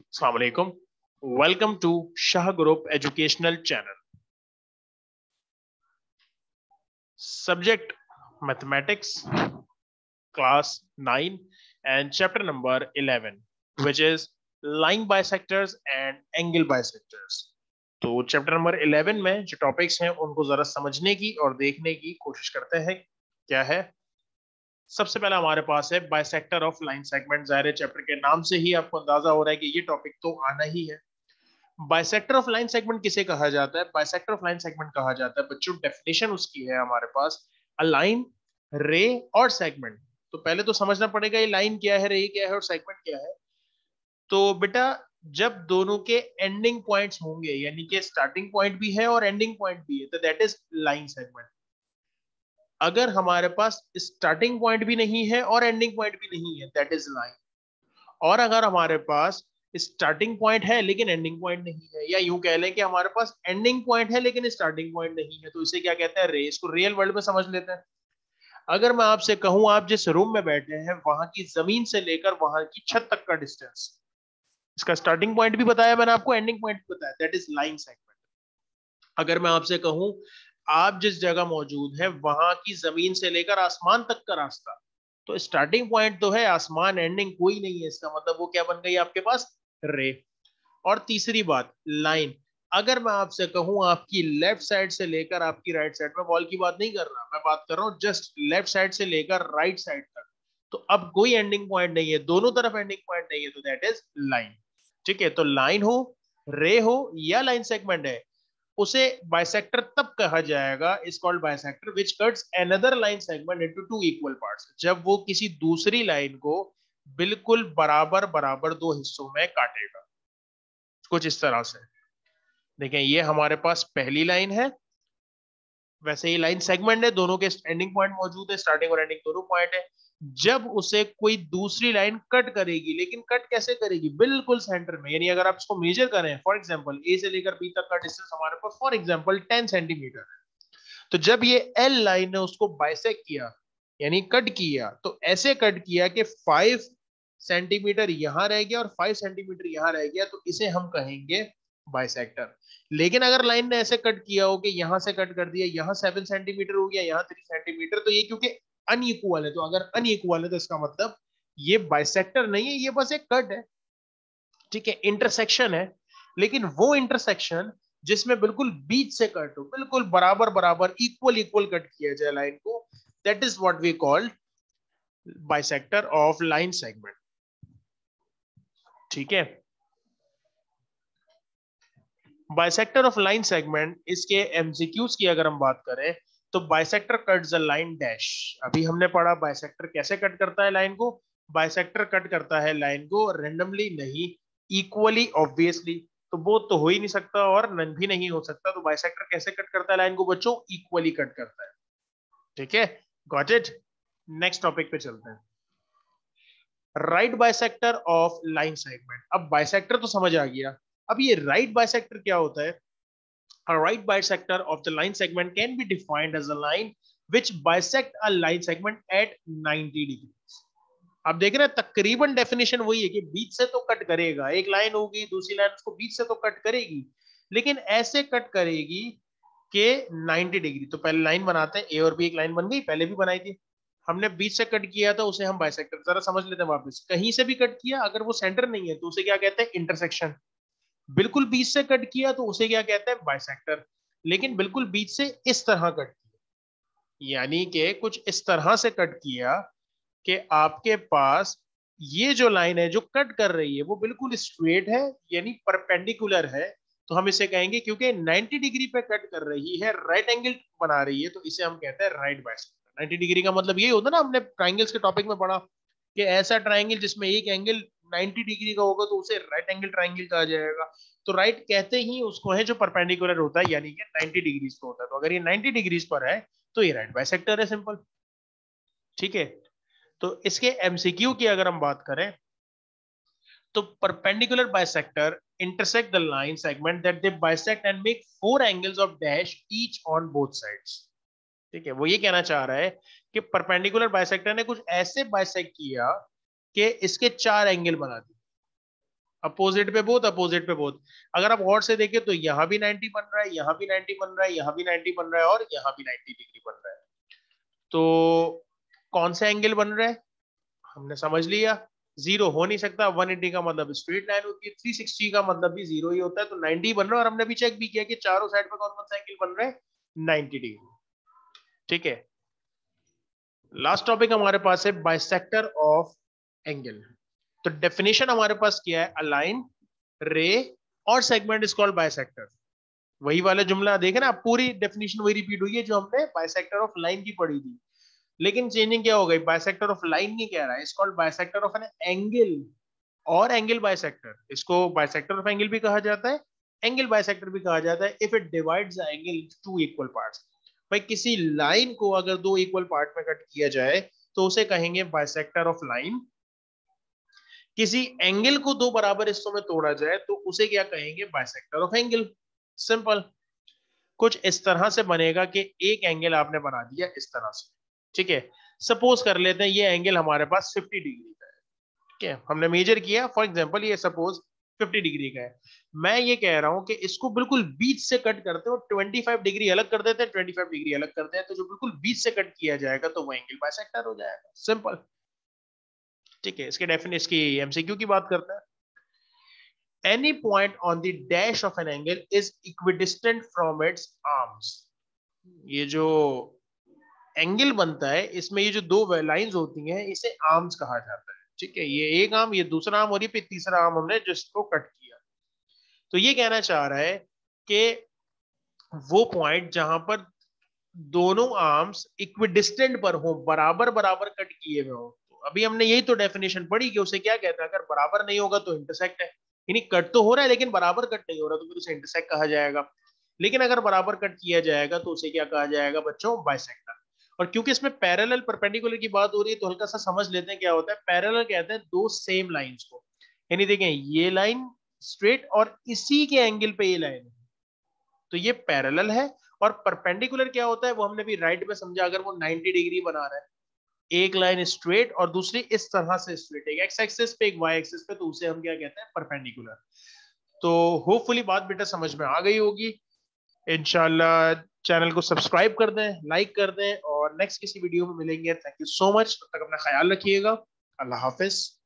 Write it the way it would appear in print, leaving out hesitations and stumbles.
Assalamu alaikum. Welcome to Shah Group Educational Channel. Subject Mathematics, Class 9 and Chapter number 11, which is Line Bisectors and Angle Bisectors. तो chapter number 11 में जो topics हैं उनको जरा समझने की और देखने की कोशिश करते हैं। क्या है? सबसे पहला हमारे पास है बाइसेक्टर ऑफ लाइन सेगमेंट। ज़ाहिर चैप्टर के नाम से ही आपको अंदाजा हो रहा है कि ये टॉपिक तो आना ही है। बाइसेक्टर ऑफ लाइन सेगमेंट किसे कहा जाता है? बाइसेक्टर ऑफ लाइन सेगमेंट कहा जाता है बच्चों, डेफिनेशन उसकी है हमारे पास, अ लाइन, रे और सेगमेंट। तो पहले तो समझना पड़ेगा ये लाइन क्या है, रे क्या है और सेगमेंट क्या है। तो बेटा जब दोनों के एंडिंग पॉइंट्स होंगे, यानी कि स्टार्टिंग पॉइंट भी है और एंडिंग पॉइंट भी है, तो दैट इज लाइन सेगमेंट। अगर हमारे पास स्टार्टिंग पॉइंट भी नहीं है और एंडिंग पॉइंट भी नहीं है, दैट इज लाइन। और अगर हमारे पास स्टार्टिंग पॉइंट है लेकिन एंडिंग पॉइंट नहीं है, या यूं कह लें कि हमारे पास एंडिंग पॉइंट है लेकिन स्टार्टिंग पॉइंट नहीं है, तो इसे क्या कहते हैं? रे। इसको रियल वर्ल्ड में समझ लेते हैं। अगर मैं आपसे कहूं आप जिस रूम में बैठे हैं वहां की जमीन से लेकर वहां की छत तक का डिस्टेंस, इसका स्टार्टिंग पॉइंट भी बताया मैंने आपको, एंडिंग पॉइंट भी बताया, दैट इज लाइन सेगमेंट। अगर मैं आपसे कहूं आप जिस जगह मौजूद है वहां की जमीन से लेकर आसमान तक का रास्ता, तो स्टार्टिंग पॉइंट तो है आसमान, एंडिंग कोई नहीं है, इसका मतलब वो क्या बन गई आपके पास? रे। और तीसरी बात, लाइन। अगर मैं आपसे कहूं आपकी लेफ्ट साइड से लेकर आपकी राइट साइड, में वॉल की बात नहीं कर रहा, मैं बात कर रहा हूं जस्ट लेफ्ट साइड से लेकर राइट साइड तक, तो अब कोई एंडिंग पॉइंट नहीं है, दोनों तरफ एंडिंग पॉइंट नहीं है, तो दैट इज लाइन। ठीक है, तो लाइन हो, रे हो या लाइन सेगमेंट है, उसे बाइसेक्टर तब कहा जाएगा, is called bisector which cuts another line segment into two equal parts, जब वो किसी दूसरी लाइन को बिल्कुल बराबर बराबर दो हिस्सों में काटेगा। कुछ इस तरह से देखें, ये हमारे पास पहली लाइन है, वैसे ही लाइन सेगमेंट है, दोनों के एंडिंग पॉइंट मौजूद है, स्टार्टिंग और एंडिंग दोनों पॉइंट है। जब उसे कोई दूसरी लाइन कट करेगी, लेकिन कट कैसे करेगी? बिल्कुल सेंटर में, यानी अगर आप इसको मेजर करें, फॉर एग्जांपल ए से लेकर बी तक का डिस्टेंस हमारे पास फॉर एग्जांपल 10 सेंटीमीटर है, तो जब ये एल लाइन ने उसको बाइसेक्ट किया यानी कट किया, तो ऐसे कट किया कि 5 सेंटीमीटर यहां रह गया और 5 सेंटीमीटर यहां रह गया, तो इसे हम कहेंगे बाइसेक्टर। लेकिन अगर लाइन ने ऐसे कट किया हो कि यहां से कट कर दिया, यहां 7 सेंटीमीटर हो गया, यहां 3 सेंटीमीटर, तो ये क्योंकि अनइक्वल है, तो अगर अनइक्वल है तो इसका मतलब ये बाइसेक्टर नहीं है, ये बस एक कट है। ठीक है, इंटरसेक्शन है, लेकिन वो इंटरसेक्शन जिसमें बिल्कुल बीच से कट हो, बिल्कुल बराबर बराबर इक्वल इक्वल कट किया जाए लाइन को, that is what we call bisector of line segment. ठीक है, बाइसेक्टर ऑफ लाइन सेगमेंट, इसके एमसीक्यूज की अगर हम बात करें तो bisector cuts a line dash. अभी हमने पढ़ा बाइसेक्टर कैसे कट करता है लाइन को। बाइसेक्टर कट करता है लाइन को रेंडमली नहीं, इक्वली, ऑब्वियसली, तो बोथ तो हो ही नहीं सकता और नन भी नहीं हो सकता। तो बाइसेक्टर कैसे कट करता है लाइन को बच्चों? इक्वली कट करता है। ठीक है, गॉट इट। नेक्स्ट टॉपिक पे चलते हैं, right bisector of line segment. अब बाइसेक्टर तो समझ आ गया, अब ये राइट बाइसेक्टर क्या होता है? A right bisector of the line segment can be defined as a line which bisect a line segment at 90 degrees. अब देख रहे हैं तकरीबन डेफिनेशन वही है कि बीच से तो कट करेगा, एक लाइन होगी दूसरी लाइन उसको बीच से तो कट करेगी, लेकिन ऐसे कट करेगी कि 90 डिग्री। तो पहले लाइन बनाते हैं, ए और बी एक लाइन बन गई, पहले भी बनाई थी हमने, बीच से कट किया था उसे हम बाइसेक्टर। जरा समझ लेते हैं वापस, कहीं से भी कट किया अगर वो सेंटर नहीं है तो उसे क्या कहते हैं? इंटरसेक्शन। बिल्कुल बीच से कट किया तो उसे क्या कहते हैं? बाइसेक्टर। लेकिन बिल्कुल बीच से इस तरह कट किया, यानी कि कुछ इस तरह से कट किया कि आपके पास ये जो लाइन है जो कट कर रही है वो बिल्कुल स्ट्रेट है, यानी परपेंडिकुलर है, तो हम इसे कहेंगे, क्योंकि 90 डिग्री पे कट कर रही है, राइट एंगल बना रही है, तो इसे हम कहते हैं राइट बाइसेक्टर। 90 डिग्री का मतलब यही होता है ना, हमने ट्राइंगल्स के टॉपिक में पढ़ा कि ऐसा ट्राइंगल जिसमें एक एंगल 90 डिग्री का होगा तो उसे राइट एंगल ट्राइंगल कहा जाएगा। तो राइट कहते ही उसको है जो परपेंडिकुलर होता है, यानी कि 90 डिग्रीज पर होता है। तो अगर ये 90 डिग्रीज पर है तो ये राइट बाइसेक्टर है, सिंपल। ठीक है, तो इसके एमसीक्यू की अगर हम बात करें तो perpendicular bisector intersect the line segment that they bisect and make 4 angles of dash each on both sides. ठीक है, वो ये कहना चाह रहा है कि परपेंडिकुलर बाइसेक्टर ने कुछ ऐसे बाइसेक्ट किया कि इसके 4 एंगल बना दिए। अपोजिट पे बोथ, अपोजिट पे बोथ। अगर आप और से देखें तो यहाँ भी 90 बन रहा है, यहाँ भी 90 बन रहा है, यहाँ भी 90 बन रहा है और यहाँ भी 90 डिग्री बन रहा है। तो कौन सा एंगल बन रहा है हमने समझ लिया। जीरो हो नहीं सकता, 180 का मतलब स्ट्रेट लाइन होती है, 360 का मतलब भी जीरो ही होता है, तो 90 बन रहा है। और हमने भी चेक भी किया कि चारों साइड पे कौन कौन सा एंगल बन रहा है, 90 डिग्री। ठीक है, लास्ट टॉपिक हमारे पास है बाइसेक्टर ऑफ एंगल। तो डेफिनेशन हमारे पास क्या है, अ लाइन, रे और सेगमेंट इज कॉल्ड बाइसेक्टर। वही वाला जुमला देखे ना, पूरी डेफिनेशन वही रिपीट हुई है जो हमने बाइसेक्टर ऑफ लाइन की पढ़ी थी, लेकिन चेंजिंग क्या हो गई, बाइसेक्टर ऑफ लाइन नहीं कह रहा है, it's called bisector of an angle. और एंगल बाइसेक्टर, इसको बाइसेक्टर ऑफ एंगल भी कहा जाता है, एंगल बाइसेक्टर भी कहा जाता है, if it divides the angle into two equal parts. भाई किसी लाइन को अगर दो इक्वल पार्ट में कट किया जाए तो उसे कहेंगे बाइसेक्टर ऑफ लाइन। किसी एंगल को दो बराबर हिस्सों में तोड़ा जाए तो उसे क्या कहेंगे, बाइसेक्टर ऑफ एंगल। सिंपल। कुछ इस तरह से बनेगा कि एक एंगल आपने बना दिया इस तरह से, ठीक है। सपोज कर लेते हैं ये एंगल हमारे पास 50 डिग्री का है, ठीक है, हमने मेजर किया, फॉर एग्जांपल ये सपोज 50 डिग्री का है। मैं ये कह रहा हूं कि इसको बिल्कुल बीच से कट करते हो, 25 डिग्री अलग कर देते हैं, 25 डिग्री अलग करते हैं, तो जो बिल्कुल बीच से कट किया जाएगा तो वो एंगल बाइसेक्टर हो जाएगा। सिंपल। ठीक है, इसके डेफिनेशन, इसकी एमसीक्यू की बात करते हैं। Any point on the dash of an angle is equidistant from its arms। ये जो एंगल बनता है इसमें ये जो दो लाइंस होती हैं इसे आर्म्स कहा जाता है। ठीक है, ये एक आर्म, ये दूसरा आर्म और ये पे तीसरा आर्म हमने जिसको कट किया। तो ये कहना चाह रहा है कि वो पॉइंट जहां पर दोनों आर्म्स इक्विडिस्टेंट पर हो, बराबर बराबर कट किए हुए हो। तो अभी हमने यही तो डेफिनेशन पढ़ी कि उसे क्या कहता है, अगर बराबर नहीं होगा तो इंटरसेक्ट है, यानी कट तो हो रहा है लेकिन बराबर कट नहीं हो रहा तो फिर उसे इंटरसेक्ट कहा जाएगा। लेकिन अगर बराबर कट किया जाएगा तो उसे क्या कहा जाएगा बच्चों, बाइसेक्टर। और क्योंकि इसमें पैरेलल परपेंडिकुलर की बात हो रही है तो हल्का सा समझ लेते हैं क्या होता है। पैरेलल कहते हैं दो सेम लाइंस को, यानी देखें ये लाइन स्ट्रेट और इसी के एंगल पे ये लाइन है, तो ये पैरेलल है। और परपेंडिकुलर क्या होता है वो हमने भी राइट में समझा, अगर वो 90 डिग्री बना रहा है, एक लाइन स्ट्रेट और दूसरी इस तरह से स्ट्रेट, एक एक्स एक्सिस पे एक वाई एक्सिस पे, तो उसे हम क्या कहते हैं, परपेंडिकुलर। तो होपफुली बात बेटा समझ में आ गई होगी। इंशाल्लाह चैनल को सब्सक्राइब कर दें, लाइक कर दें और नेक्स्ट किसी वीडियो में मिलेंगे। थैंक यू सो मच, तब तक अपना ख्याल रखिएगा। अल्लाह हाफिज।